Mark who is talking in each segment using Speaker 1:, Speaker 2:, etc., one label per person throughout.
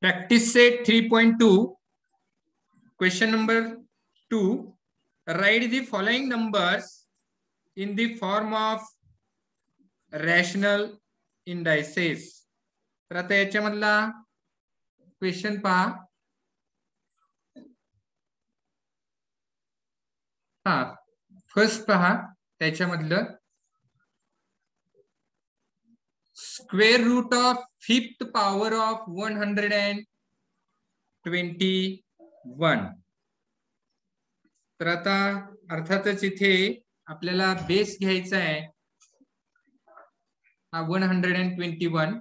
Speaker 1: Practice set 3.2. Question number 2. Write the following numbers in the form of rational indices. तर आता याच्यामधला question पहा. First पहा त्याच्यामधलं square root of 5th power of 121. तर आता अर्थातच इथे आपल्याला बेस घ्यायचा आहे हा 121,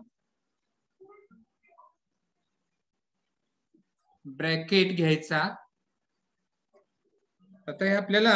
Speaker 1: ब्रॅकेट घ्यायचा. आता हे आपल्याला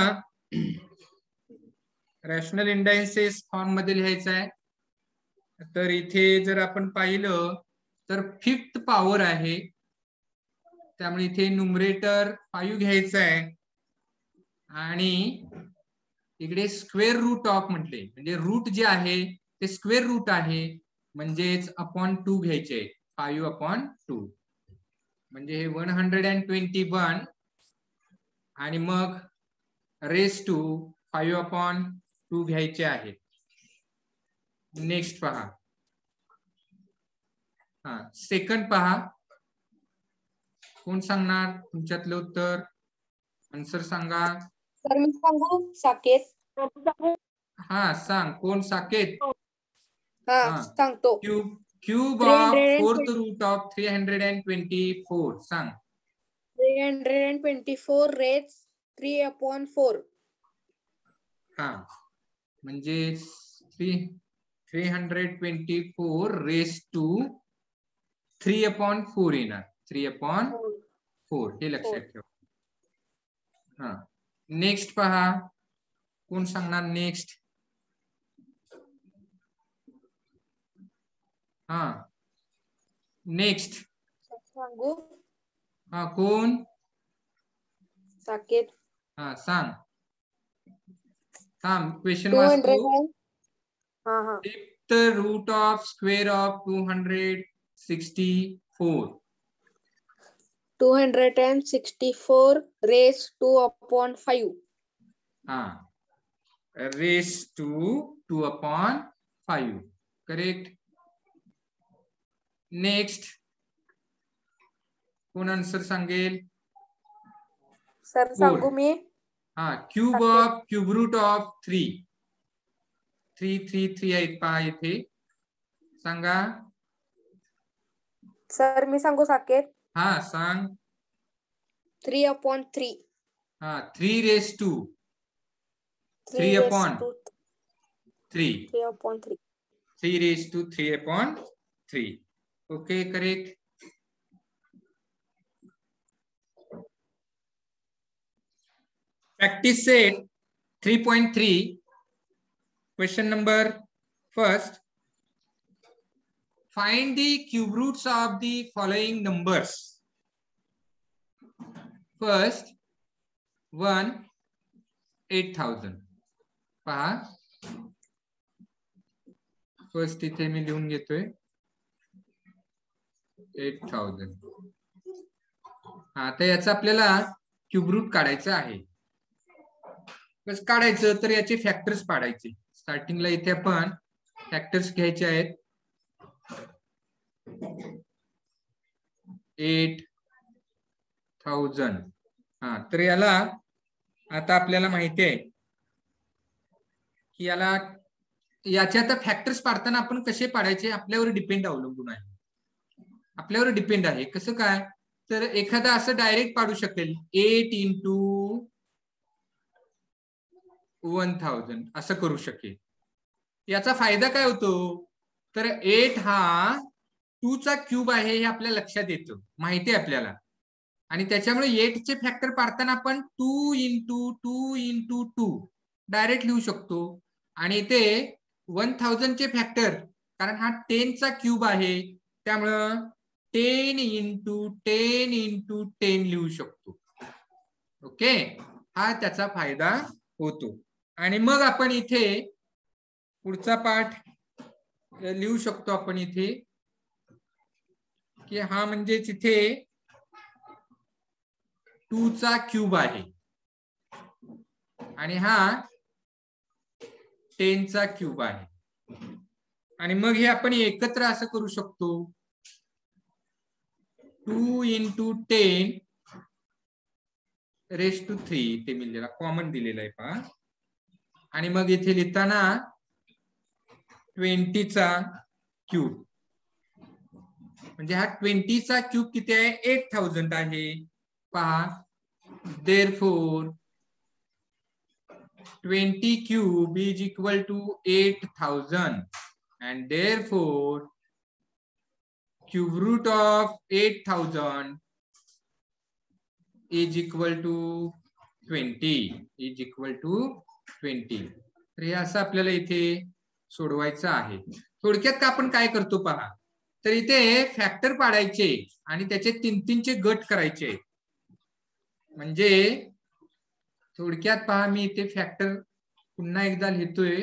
Speaker 1: रॅशनल इंडायसेस फॉर्म मध्ये लिहायचं आहे. तर इथे जर आपण पाहिलं तर 5th power आहे, त्यामुळे इथे न्यूमरेटर 5 घ्यायचं आहे आणि इकडे स्क्वेअर रूट ऑफ म्हटले म्हणजे रूट जे आहे ते स्क्वेअर रूट आहे म्हणजेच अपॉन 2 घ्यायचे, 5/2 म्हणजे हे 121 आणि मग रेस टू 5/2 घ्यायचे आहे. नेक्स्ट पहा. सेकंड पहा. कोण सांगणार तुमच्यातलं उत्तर? आन्सर सांगा.
Speaker 2: सर मी सांगू? साकेत.
Speaker 1: सांग. कोण? साकेत.
Speaker 2: सांगतो.
Speaker 1: Cube of 4th root of 324. सांग.
Speaker 2: 324 रेज 3/4.
Speaker 1: म्हणजे 324 रेस टू 3/4 येणार. 3/4 हे लक्षात ठेवा. नेक्स्ट पहा. कोण सांगणार नेक्स्ट? नेक्स्ट
Speaker 2: सांगू?
Speaker 1: कोण?
Speaker 2: साकेत.
Speaker 1: सांग. क्वेश्चन वाचतो. 5th root of square of 264.
Speaker 2: 264 raise 2/5.
Speaker 1: Raise to 2/5. Correct. Next कोण आन्सर सांगेल?
Speaker 2: सर सांगू मी?
Speaker 1: Cube of cube root of 3 आहेत पहा इथे. सांगा.
Speaker 2: सर मी सांगू साकेत?
Speaker 1: सांग.
Speaker 2: 3/3.
Speaker 1: 3 raise to 3/3. 3 raise to 3/3. Okay, correct. Practice set 3.3. Question number first. Find the cube roots of the following numbers. First 1 8,000. पहा. फर्स्ट इथे मी लिहून घेतोय 8,000. तर याचा आपल्याला क्यूब रूट काढायचं आहे. कसं काढायचं? तर याचे फॅक्टर्स पाडायचे. स्टार्टिंगला इथे आपण फॅक्टर्स घ्यायचे आहेत. 8,000. तर याला आता आपल्याला माहिती आहे की याचे आता फॅक्टर्स पाडताना आपण कसे पाडायचे आपल्यावर डिपेंड अवलंबून आहे. आपल्यावर डिपेंड आहे. कसं काय? तर एखादा असं डायरेक्ट पाडू शकेल 8 × 1000 असं करू शकेल. याचा फायदा काय होतो? तर 8 हा 2 चा क्यूब आहे हे आपल्या लक्षात येतं, माहिती आहे आपल्याला. आणि त्याच्यामुळे 8 चे फॅक्टर पाडताना आपण 2 × 2 × 2 डायरेक्ट लिहू शकतो. आणि इथे 1000 चे फॅक्टर, कारण हा 10 चा क्यूब आहे त्यामुळं 10 × 10 × 10 लिहू शकतो. ओके, हा त्याचा फायदा होतो. आणि मग आपण इथे पुढचा पाठ लिहू शकतो. आपण इथे की हा म्हणजेच इथे 2 चा क्यूब आहे आणि हा 10 चा क्यूब आहे. आणि मग हे आपण एकत्र असं करू शकतो, 2 into 10 raised to 3 इथे मिळालेला कॉमन दिलेला आहे पहा. आणि मग इथे लिहिताना 20 चा क्यूब, म्हणजे हा 20 चा क्यूब किती आहे, 8000 आहे पहा. therefore 20 cube is equal to 8000 and therefore cube root of 8000 is equal to 20. तर हे असं आपल्याला इथे सोडवायचं आहे. थोडक्यात आपण काय करतो पहा, तर इथे फॅक्टर पाडायचे आणि त्याचे 3-3चे गट करायचे. म्हणजे थोडक्यात पहा, मी इथे फॅक्टर पुन्हा एकदा लिहितोय.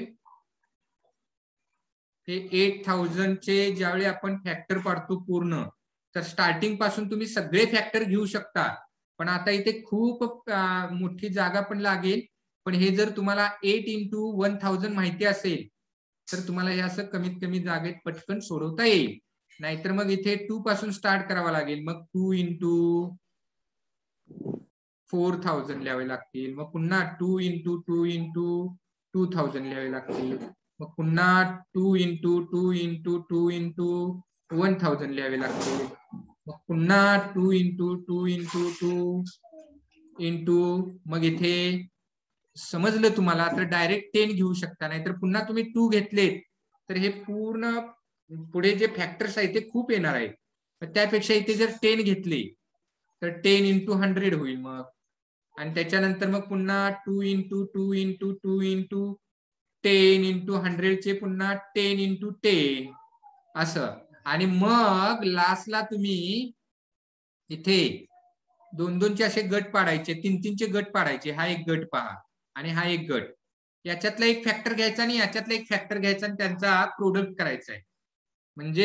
Speaker 1: हे 8000 चे ज्यावेळी आपण फॅक्टर पाडतो पूर्ण, तर स्टार्टिंग पासून तुम्ही सगळे फॅक्टर घेऊ शकता, पण आता इथे खूप मोठी जागा पण लागेल. पण हे जर तुम्हाला 8 into 1000 माहिती असेल तर तुम्हाला हे असं कमीत कमी जागेत पटकन सोडवता येईल. नाहीतर मग इथे 2 पासून स्टार्ट करावं लागेल. मग 2 into 4000 लिहावे लागतील. मग पुन्हा 2 into 2 into 2000 लिहावे लागतील. मग पुन्हा 2 into 2 into 2 into 1000 लिहावे लागतील. मग पुन्हा 2 into 2 into 2 into, मग इथे समजलं तुम्हाला तर डायरेक्ट 10 घेऊ शकता. नाहीतर पुन्हा तुम्ही 2 घेतलेत तर हे पूर्ण पुढे जे फॅक्टर्स आहेत ते खूप येणार आहेत. त्यापेक्षा इथे जर 10 घेतले तर 10 into 100 होईल. मग आणि त्याच्यानंतर मग पुन्हा 2 into 2 into 2 into 10 into 100 चे पुन्हा 10 into 10 असं. आणि मग लास्टला तुम्ही इथे 2-2 चे असे गट पाडायचे, 3-3 चे गट पाडायचे. हा एक गट पहा आणि हा एक गट, याच्यातला एक फॅक्टर घ्यायचा आणि याच्यातला एक फॅक्टर घ्यायचा आणि त्यांचा प्रोडक्ट करायचा आहे. म्हणजे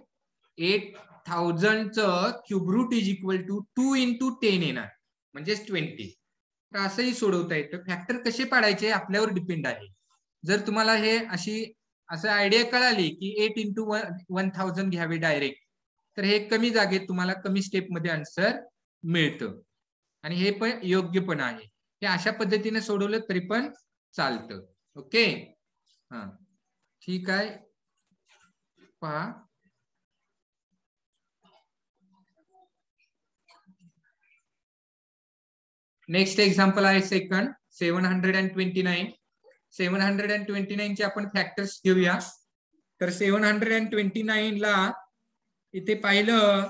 Speaker 1: 8000 च cube root is equal to 2 into 10 येणार, म्हणजेच 20. तर असंही सोडवता येतं. फॅक्टर कसे पाडायचे आपल्यावर डिपेंड आहे. जर तुम्हाला हे असं आयडिया कळाली की 8 into 1000 घ्यावे डायरेक्ट, तर हे कमी जागेत तुम्हाला कमी स्टेप मध्ये आन्सर मिळतं आणि हे पण योग्य पण आहे. हे अशा पद्धतीने सोडवलं तरी पण चालतं. ओके, हा ठीक आहे. पहा, नेक्स्ट एक्झाम्पल आहे सेकंड 729. 729 चे आपण फॅक्टर्स घेऊया. तर 729 ला इथे पाहिलं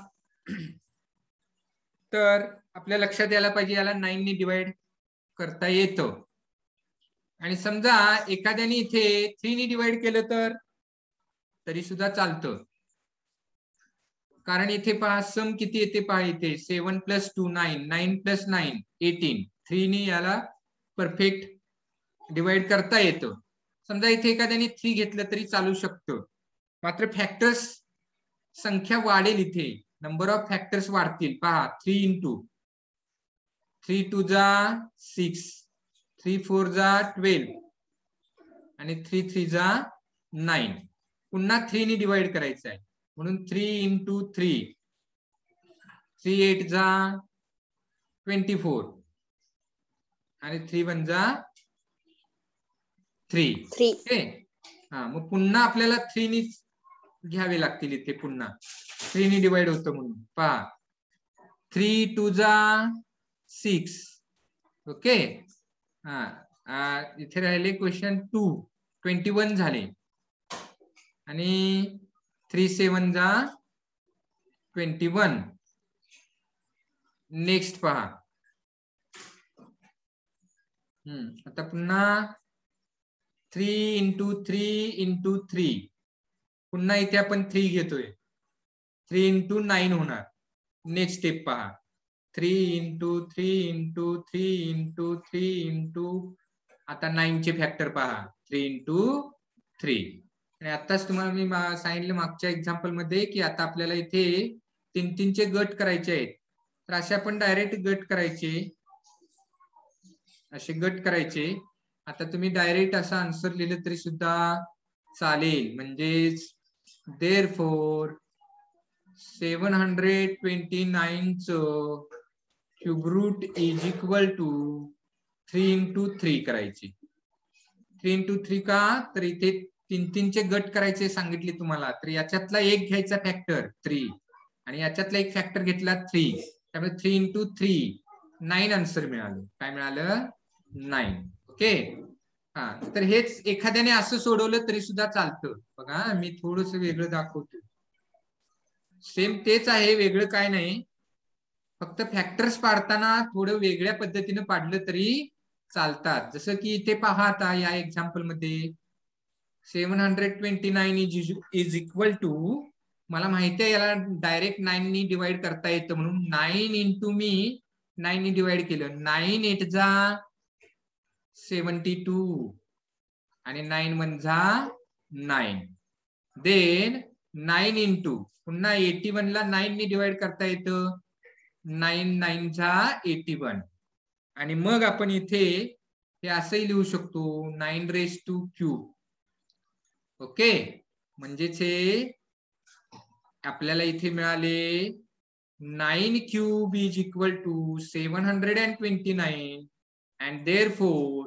Speaker 1: तर आपल्या लक्षात यायला पाहिजे याला 9 ने डिवाइड करता येतं. आणि समजा एखाद्याने इथे 3 ने डिवाइड केलं तर तरी सुद्धा चालतं, कारण इथे पहा सम किती येते पहा. इथे 7 + 2 9, 9 + 9 18. 3 ने याला परफेक्ट डिवाइड करता येतं. समजा इथे एखाद्याने 3 घेतलं तरी चालू शकतं, मात्र फॅक्टर्स संख्या वाढेल. इथे नंबर ऑफ फॅक्टर्स वाढतील. पहा 3 into 3 2 जा 6, 3 4 जा 12 आणि 3 3 जा 9. पुन्हा 3 ने डिवाइड करायचं आहे म्हणून 3 into 3, 3 8 जा 24 आणि 3 1 जा 3. ओके, हा मग पुन्हा आपल्याला 3 ने घ्यावे लागतील. इथे पुन्हा 3 ने डिवाइड होतं म्हणून पहा 3 2 जा 6. ओके, हा इथे राहिले क्वेश्चन 2, 21 झाले आणि 3 7 जा 21. नेक्स्ट पहा, आता पुन्हा 3 into 3 into 3. पुन्हा इथे आपण 3 घेतोय, 3 into 9 होणार. नेक्स्ट स्टेप पहा 3 into 3 into 3 into 3 into, आता 9 चे फॅक्टर पहा 3 into 3. आणि आताच तुम्हाला मी सांगितलं मागच्या एक्झाम्पल मध्ये की आता आपल्याला इथे तीन तीनचे गट करायचे आहेत तर असे आपण डायरेक्ट गट करायचे, असे गट करायचे. आता तुम्ही डायरेक्ट असा आन्सर लिहिलं तरी सुद्धा चालेल. म्हणजेच देअरफॉर 729 चं cube root is equal to 3 into 3 करायची. 3 into 3 का तर इथे तीन तीनचे गट करायचे सांगितले तुम्हाला, तर याच्यातला एक घ्यायचा फॅक्टर 3 आणि याच्यातला एक फॅक्टर घेतला 3, त्यामुळे 3 into 3 9 आन्सर मिळालं. काय मिळालं? 9. ओके. हा, तर हेच एखाद्याने असं सोडवलं तरी सुद्धा चालतं. बघा मी थोडस वेगळं दाखवतो. सेम तेच आहे, वेगळं काय नाही, फक्त फॅक्टर्स पाडताना थोडं वेगळ्या पद्धतीने पाडलं तरी चालतात. जसं की इथे पहा आता या एक्झाम्पल मध्ये 729 इज इक्वल टू, मला माहिती आहे याला डायरेक्ट 9 नी डिवाइड करता येतं म्हणून 9 इंटू मी 9 नी डिवाइड केलं. 9 8 जा 72 आणि 9 1 जा 9. देन 9 इंटू पुन्हा 81 ला 9 नी डिवाइड करता येतं. 9 9 जा 81 आणि मग आपण इथे हे असंही लिहू शकतो 9 रेज टू क्यूब. ओके, म्हणजेच हे आपल्याला इथे मिळाले 9 cube is equal to 729 and therefore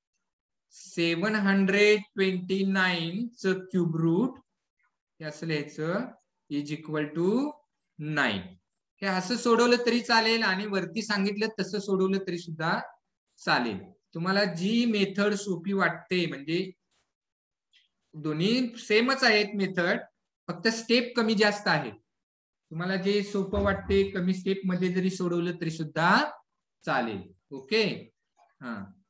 Speaker 1: 729 च क्यूब रूट हे असं लिहायचं इज इक्वल टू 9. हे असं सोडवलं तरी चालेल आणि वरती सांगितलं तसं सोडवलं तरी सुद्धा चालेल. तुम्हाला जी मेथड सोपी वाटते, म्हणजे दोन्ही सेमच आहेत मेथड, फक्त स्टेप कमी जास्त आहेत. तुम्हाला जे सोपं वाटते कमी स्टेप मध्ये जरी सोडवलं तरी सुद्धा चालेल. ओके. हा.